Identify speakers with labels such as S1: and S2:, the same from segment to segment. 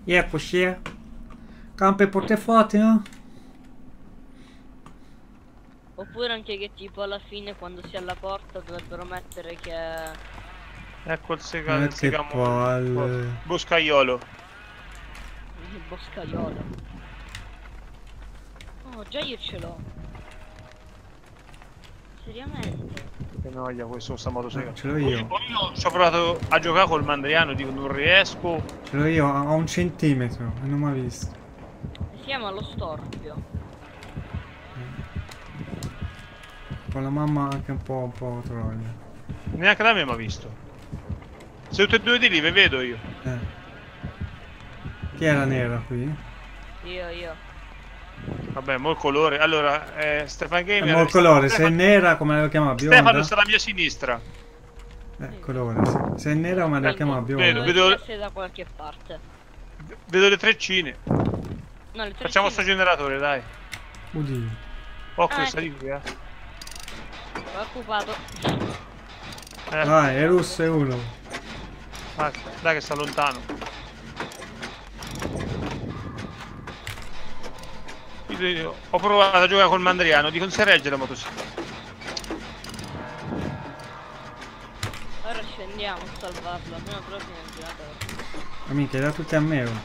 S1: Eccoci. Campo e portafoglio, no?
S2: Oppure anche che tipo alla fine quando si è alla porta dovrebbero mettere che...
S3: Ecco il
S1: Ma che
S3: segamo.
S1: palle.
S3: Boscaiolo.
S2: il boscaiolo. Oh, già io ce l'ho. Seriamente?
S3: Che noia questo sta motosega.
S1: Ce l'ho io.
S3: Io ci ho provato a giocare col Mandriano, dico non riesco.
S1: Ce l'ho io a 1 centimetro e non mi ha visto.
S2: Si chiama lo storpio.
S1: Con la mamma anche un po' troia.
S3: Neanche da me mi ha visto. Se tutti e due di lì vi vedo io.
S1: Chi è la nera qui?
S2: Io.
S3: Vabbè, mo il colore. Allora, Stefan Gamer.
S1: Mo il colore, se è nera come la chiama bionda?
S3: Stefano sta alla mia sinistra.
S1: Colore, se è nera come la chiama bionda?
S3: Vedo-
S2: essere da qualche parte.
S3: Vedo le treccine.
S2: No, le tre
S3: Facciamo sto generatore, dai.
S1: Oddio.
S3: Questa di qui,
S2: Ho occupato.
S1: Vai, è russo e uno.
S3: Dai che sta lontano. Io ho provato a giocare col Mandriano, dico non si regge la motosega.
S2: Ora scendiamo a salvarlo, almeno però fino al giocatore.
S1: Ma minchia, da tutti a me. Oh.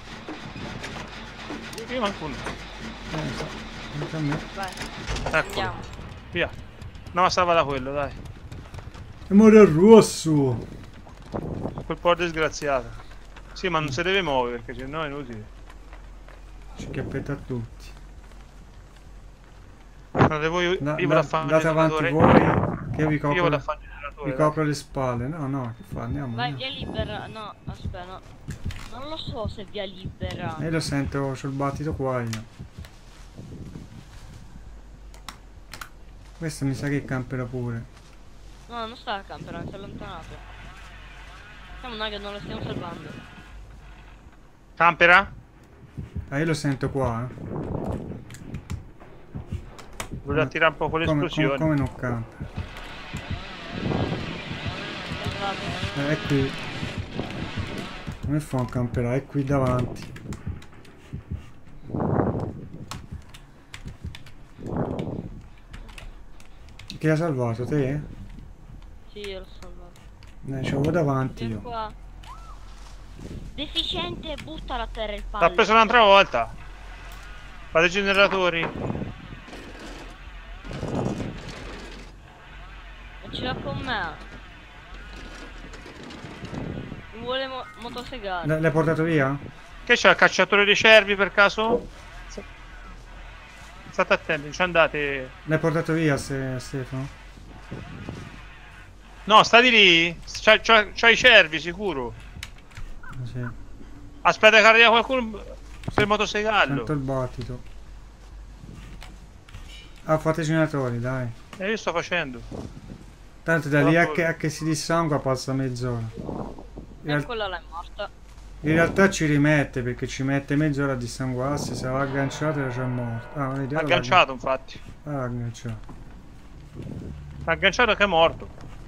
S3: Io manco uno.
S1: Anche a me.
S2: Vai,
S3: Ecco.
S2: andiamo.
S3: Via. No, ma stava da quello, dai.
S1: E muore il rosso.
S3: Quel po' disgraziato. Sì, ma non si deve muovere perché sennò è inutile.
S1: Ci chiappetta a tutti.
S3: Andate voi, io vado a fare
S1: Andate avanti voi, che io vi copro,
S3: Io vado a fare il generatore.
S1: vi copro le spalle. No, che fa? Andiamo.
S2: Vai,
S1: andiamo.
S2: via libera. No, aspetta, no. Non lo so se via libera.
S1: Io lo sento, c'ho il battito qua io. Questo mi sa che campera pure.
S2: No, non sta a campere, si è allontanato. Siamo noi che non lo stiamo salvando.
S3: Campera?
S1: Ah, io lo sento qua,
S3: Voglio attirare un po' con l'esplosione.
S1: come non campera? È qui. Come fa un camperà? È qui davanti. Chi ha salvato? Te?
S2: Sì, io l'ho salvato.
S1: Ce l'ho davanti
S2: Vieni
S1: io.
S2: qua. Deficiente, buttala a terra il palo.
S3: L'ha preso un'altra volta. Fate i generatori.
S2: Non ce l'ha con me. Mi vuole motosegare.
S1: L'hai portato via?
S3: Che c'è il cacciatore dei cervi per caso? State attenti, non ci andate.
S1: L'hai portato via, Stefano?
S3: No, stai lì. C'ha i cervi sicuro.
S1: Sì.
S3: Aspetta che arriva qualcuno per motosegarlo.
S1: Sento il battito. Ah, fate i generatori, dai.
S3: Io sto facendo.
S1: Tanto da lì a che si dissangua passa mezz'ora.
S2: Quella là è morta.
S1: In realtà ci rimette perché ci mette mezz'ora a dissanguarsi. Se va agganciato era già morto. Ah, vedi,
S3: Agganciato infatti.
S1: Ah, agganciato.
S3: Agganciato che è morto.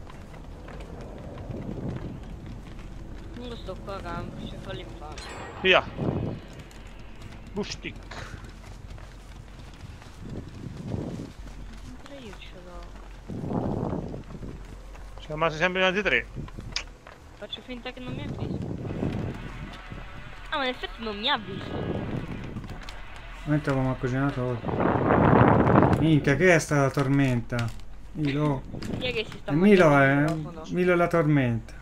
S2: Non lo sto qua a campo, ci fa l'infame.
S3: Via. Bushtick.
S2: Mentre io ce l'ho.
S3: Siamo rimasti sempre in altri 3.
S2: Faccio finta che non mi ha visto. Ah, ma in effetti non mi ha visto.
S1: Mentre avevamo accoginato. Minchia, che è sta la tormenta? Milo.
S2: Chi è che si sta
S1: Milo
S2: mangiando
S1: è.
S2: il microfono?
S1: Milo è la tormenta.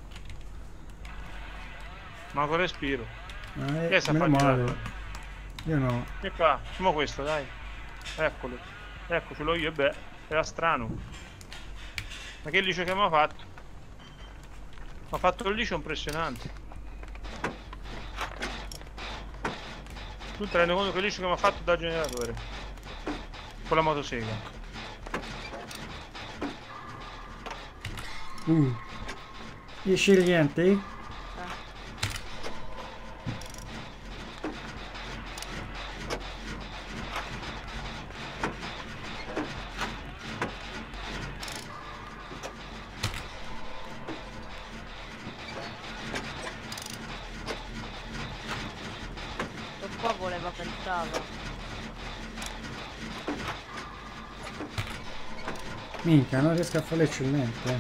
S3: Manco respiro. Che sta
S1: Meno male.
S3: facendo?
S1: Io no.
S3: E qua, facciamo questo, dai. Eccolo. Ecco, ce l'ho io, beh, era strano. Ma che liscio che mi ha fatto? Mi ha fatto il liscio impressionante. Tu ti rendi conto che liscio che mi ha fatto dal generatore? Con la motosega.
S1: Gli sceglienti?
S2: qua voleva, pensava.
S1: Minchia, non riesco a fare l'eccellente.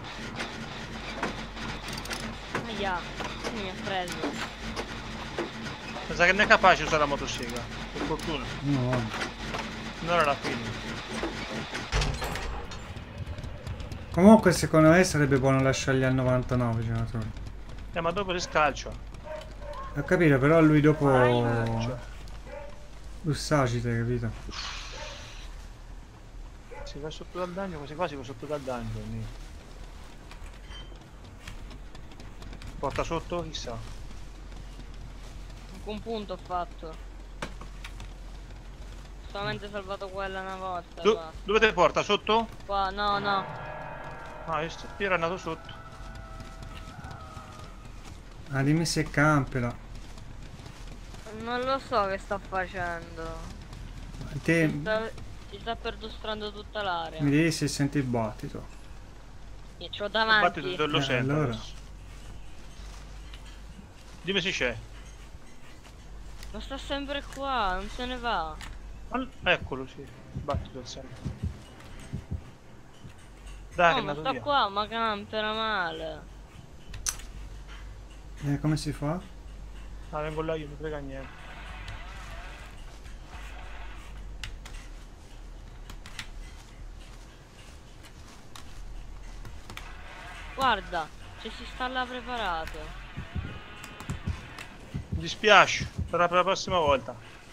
S2: Aia, quindi mi ha preso.
S3: Pensa che non è capace di usare la motosega. Per fortuna.
S1: No.
S3: Non era la fine.
S1: Comunque secondo me sarebbe buono lasciargli al 99 giocatori.
S3: Ma dopo si scalcia.
S1: Ho capito, però lui dopo...
S3: Cioè,
S1: Lussagite, capito?
S3: si va sotto dal danno, quasi quasi va sotto dal danno. Porta sotto, chissà.
S2: Un punto ho fatto. Solamente salvato quella una volta. basta.
S3: Dove te porta? Sotto?
S2: Qua, no, no.
S3: Ah, io era andato sotto.
S1: Ah, dimmi se campela.
S2: Non lo so che sta facendo.
S1: Te
S2: Si sta perlustrando tutta l'area.
S1: mi devi se senti il battito.
S2: Io c'ho
S3: Il
S2: davanti.
S3: battito te lo sento
S1: allora.
S3: adesso. Dimmi se c'è.
S2: Ma sta sempre qua, non se ne va.
S3: Eccolo, sì. Il battito sempre. Dai, che è
S2: No, ma
S3: andato
S2: sta
S3: via.
S2: qua, ma campera male.
S1: Come si fa?
S3: Ah, vengo là io, non frega niente.
S2: Guarda, ci si sta là preparato.
S3: Mi dispiace, sarà per la prossima volta.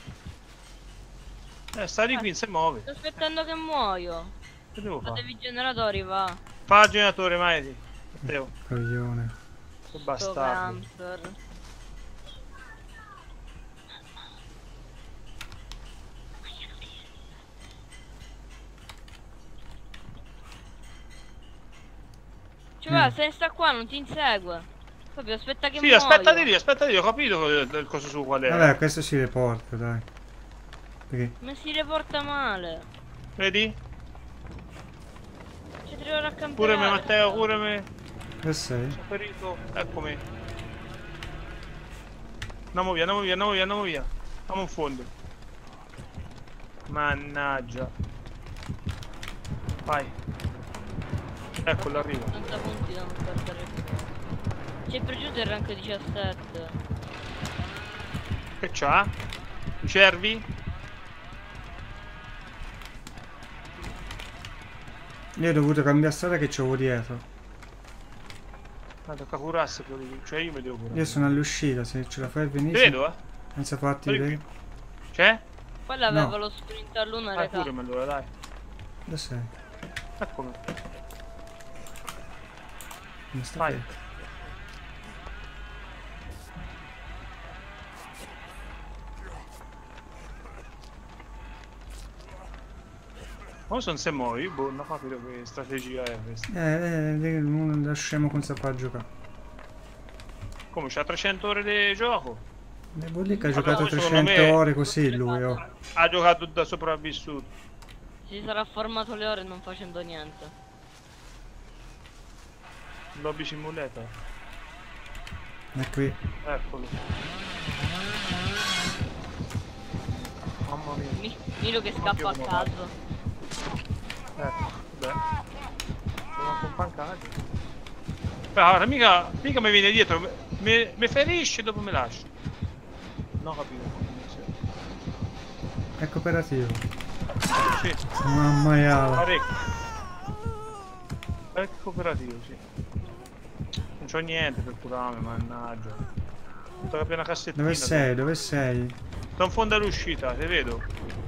S3: Sta di qui, non si muove.
S2: Sto aspettando che muoio.
S3: Che devo fare?
S2: Fatevi i generatori, va.
S3: Fa il generatore, Maiti. Matteo,
S1: Coglione.
S3: che
S2: Sto
S3: bastardo.
S2: camper. Cioè, se sta qua non ti insegue. Proprio aspetta che
S3: Sì,
S2: muoio.
S3: aspetta di lì, ho capito il coso su qual è.
S1: Vabbè, questo si riporta, dai. Perché?
S2: Ma si riporta male.
S3: Vedi?
S2: Ci trovo a camperare.
S3: Curami Matteo, curami.
S1: Che sei?
S3: Sono ferito, eccomi. Andiamo via, andiamo via, andiamo via, andiamo via. Andiamo in fondo. Mannaggia. Vai. Eccolo, arrivo.
S2: 80 punti da non perdere più. Ci è piaciuto il rank 17.
S3: Che c'ha? I cervi?
S1: Io ho dovuto cambiare strada che c'avevo dietro.
S3: Ma tocca curarsi quello lì. Cioè io mi devo curare.
S1: Io sono all'uscita, se ce la fai
S3: Ti
S1: venire.
S3: vedo,
S1: Senza farti
S3: Vieni
S1: vedere.
S3: C'è?
S2: Quella aveva
S1: No.
S2: lo sprint all'una
S3: Vai
S2: raga.
S3: curami allora, dai.
S1: Dove sei?
S3: Eccomi.
S1: Come sta
S3: Vai.
S1: dietro?
S3: Ma se non si muovi, boh, non ho capito che strategia è questa.
S1: Non da scemo con sapere a giocare.
S3: Come, c'ha 300 ore di gioco?
S1: Vuol dire che ha
S3: Allora,
S1: giocato
S3: secondo
S1: 300
S3: me-
S1: ore così lui, oh.
S3: Ha giocato da sopravvissuto.
S2: Si sarà formato le ore non facendo niente.
S3: Lobby simulator.
S1: È qui.
S3: Eccolo. Mamma mia.
S2: Milo che scappa a
S3: Oddio,
S2: caso.
S3: Ecco, beh. Sono un po' pancato. Allora, mica mi viene dietro, mi ferisce e dopo mi lascia. Non ho capito.
S1: È cooperativo.
S3: Sì,
S1: Mamma mia.
S3: parecchio. È cooperativo, sì. Non c'ho niente per curarmi, mannaggia. Ho capito una cassettina.
S1: Dove sei? Dove sei?
S3: Sto in fondo all'uscita, ti vedo.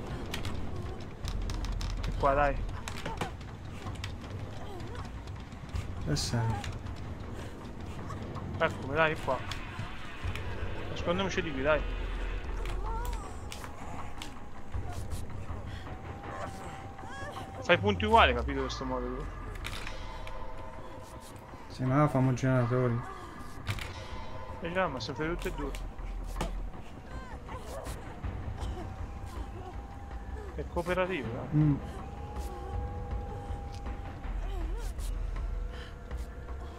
S3: E qua, dai.
S1: Dove sei?
S3: Eccomi, dai, qua. Nascondiamoci di qui, dai. Fai punti uguali, capito questo modo?
S1: Sì, ma famo generatori.
S3: E già, ma sono tutti e due. È cooperativo, eh?
S1: Mm.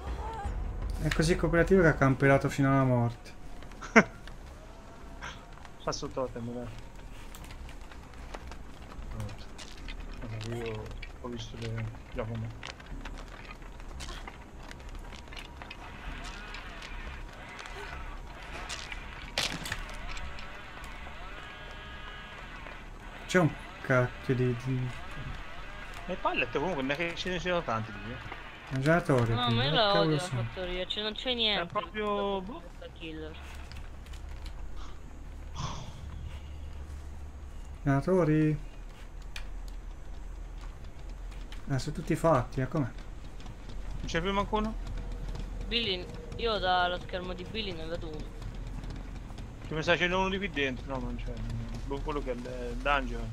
S1: È così cooperativo che ha camperato fino alla morte.
S3: Sta sotto te, dai. Io ho visto le Giacomo.
S1: C'è un cacchio di
S3: E pallet comunque non è che ce ne siano tanti lì.
S1: mangiatori.
S2: No,
S1: qui,
S2: ma io
S1: che
S2: la
S1: cavolo
S2: odio la
S1: sono?
S2: fattoria, cioè non c'è niente.
S3: È proprio... boh.
S2: Killer.
S1: Senatori? Sono tutti fatti, com'è?
S3: Non c'è più manco uno?
S2: Billy, io dallo schermo di Billy ne vedo uno.
S3: Che mi sa c'è uno di qui dentro? No, non c'è. Boh, quello che è il dungeon.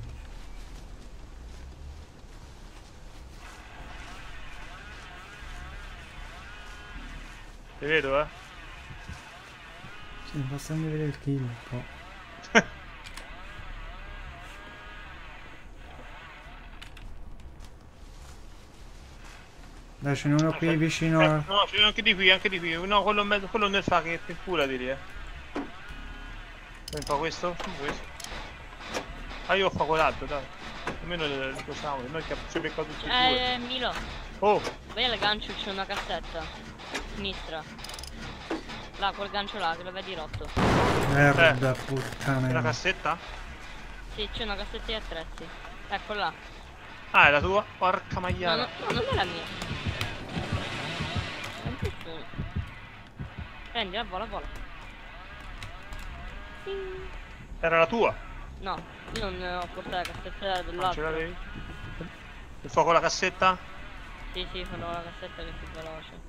S3: Ti vedo, eh?
S1: Sì, basta vedere il kill un po'. Dai, ce n'è uno qui vicino a...
S3: No, c'è anche di qui, anche di qui. No, quello, quello nel fa che cura di lì, eh. Fa questo? Questo. Ah, io ho fa quell'altro, dai. Almeno lo possiamo, noi che ci beccato tutti e due.
S2: Milo,
S3: Oh!
S2: vai al gancio, c'è una cassetta. Sinistra. Là, quel gancio là, che lo vedi rotto.
S1: Merda,
S3: C'è
S1: puttana.
S3: una cassetta?
S2: Sì, c'è una cassetta di attrezzi. Ecco là.
S3: Ah, è la tua? Porca
S2: No,
S3: maiala.
S2: no, non è la mia. Non c'è nessuno. Prendi, vola, vola.
S3: Era la tua?
S2: No, io non ho portato la cassetta
S3: Non ce
S2: dell'altro.
S3: l'avevi? Il fuoco la cassetta?
S2: Sì, sì, fanno la cassetta che è più veloce.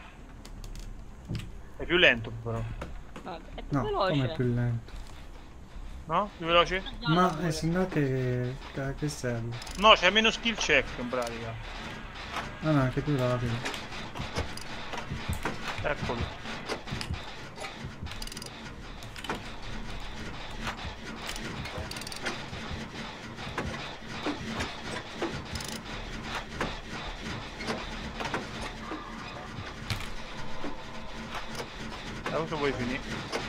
S3: È più lento però.
S2: Ah, è più
S1: No,
S2: veloce.
S1: come più lento.
S3: No? Più veloce?
S1: Ma se no che serve?
S3: No, c'è meno skill check in pratica.
S1: Ah no, anche più rapido.
S3: Eccolo. Dove vuoi finire?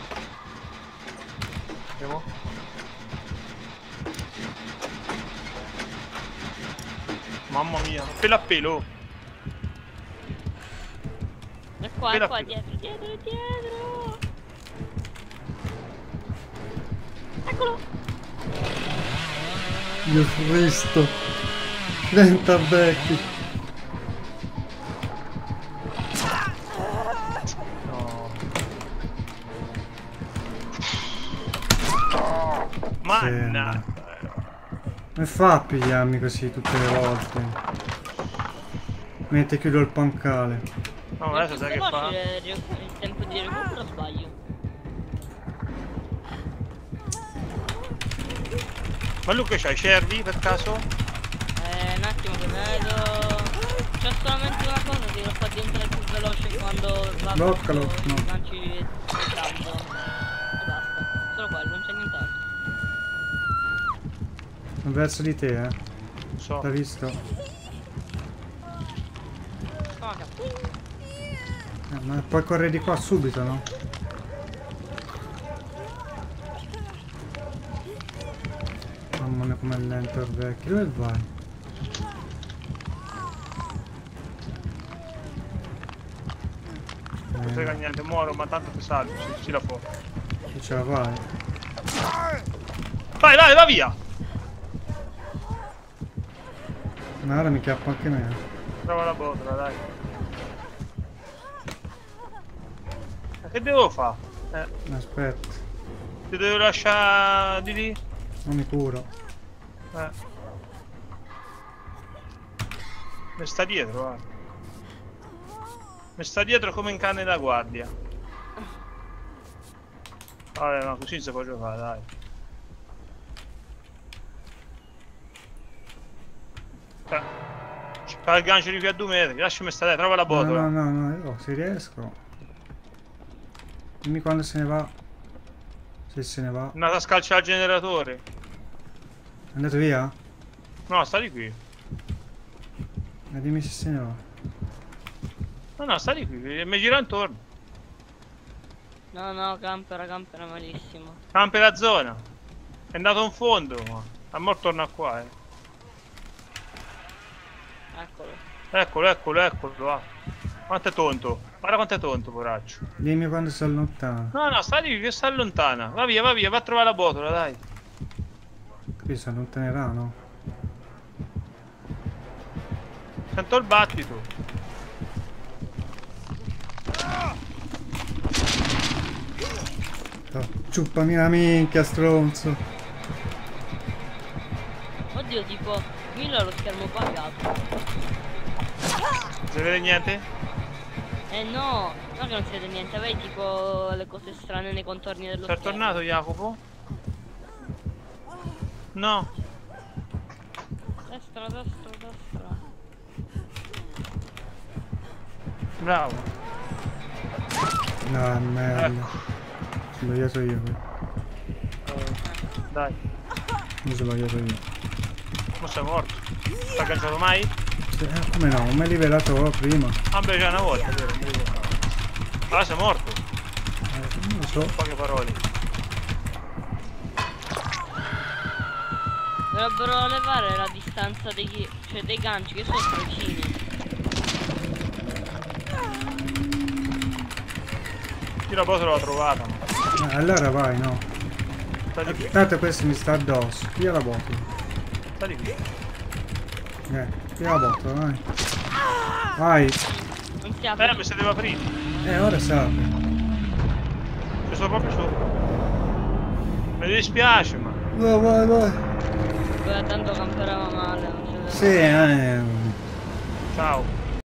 S3: Andiamo? Mamma mia, pelo a pelo!
S2: È qua, dietro, dietro, dietro! Eccolo!
S1: Dio Cristo! 30 becchi!
S3: No. Manna!
S1: Come fa a pigliarmi così tutte le volte? Mentre chiudo il pancale.
S3: No, adesso sai che fa?
S2: Il tempo di recupero sbaglio.
S3: Ma Luca c'hai cervi per caso?
S2: Un attimo che vedo. C'è solamente una cosa che lo fa diventare più veloce quando va
S1: Bloccalo, no.
S2: lanci il caldo. E basta. Solo quello, non c'è nient'altro.
S1: Verso di te,
S3: Non so.
S1: L'hai visto?
S2: Spaga.
S1: Ma puoi correre di qua subito, no? Mamma mia com'è lento il vecchio. Dove vai?
S3: Non frega niente, muoro, ma tanto ti salvi, ci la fuori.
S1: Che ce la fai?
S3: Vai, vai, va via!
S1: Ma ora mi chiappo anche me.
S3: Trova la botola, dai. Ma che devo fare?
S1: Aspetta,
S3: Ti devo lasciare di lì?
S1: non mi curo.
S3: Mi sta dietro, guarda. Mi sta dietro come un cane da guardia. Vabbè, ma così non si può giocare, dai. Fa il gancio di qui a 2 metri, lasciami stare, trova la botola.
S1: No, se riesco. Dimmi quando se ne va. Se se ne va.
S3: È andata a scalciare il generatore.
S1: È andato via?
S3: No, sta di qui.
S1: Dimmi se se ne va.
S3: No, sta di qui, mi gira intorno.
S2: No, no, campera malissimo.
S3: Campi la zona. È andato in fondo, ma. A mo' torna qua,
S2: Eccolo.
S3: Eccolo, va. Quanto è tonto? Guarda quanto è tonto, poraccio.
S1: Dimmi quando si allontana.
S3: No, sta lì che si allontana. Va via, va a trovare la botola, dai.
S1: Qui si allontanerà, no?
S3: Sento il battito.
S1: Oh, ciuppami la minchia, stronzo.
S2: Oddio, tipo, Milo ha lo schermo buggato.
S3: Non si vede niente?
S2: No, no che non si vede niente, avevi tipo le cose strane nei contorni dello
S3: Sei
S2: schermo.
S3: tornato, Jacopo? No.
S2: Destra.
S3: Bravo.
S1: No, merda.
S3: Ecco.
S1: Ho sbagliato io.
S3: Dai.
S1: Mi sono sbagliato io.
S3: Ma sei morto. Ti ha agganciato mai?
S1: Come no? Non mi hai rivelato prima.
S3: Ah beh, già una volta, vero? Mi ricordo. Allora sei morto.
S1: Non lo so.
S3: Poche parole.
S2: Dovrebbero levare la distanza dei ganci che sono vicini.
S3: Io la botola l'ho trovata, ma.
S1: Allora vai, no.
S3: Sta di qui.
S1: Tanto questo mi sta addosso. Via la botola.
S3: Sta di qui.
S1: Via la botola, vai. Vai.
S2: Non si apre.
S3: Mi si deve aprire.
S1: Ora si apre.
S3: Ci sono proprio sopra. Mi dispiace, ma.
S1: Vai.
S2: Tanto camperava male, non c'è da
S1: Sì,
S3: Ciao.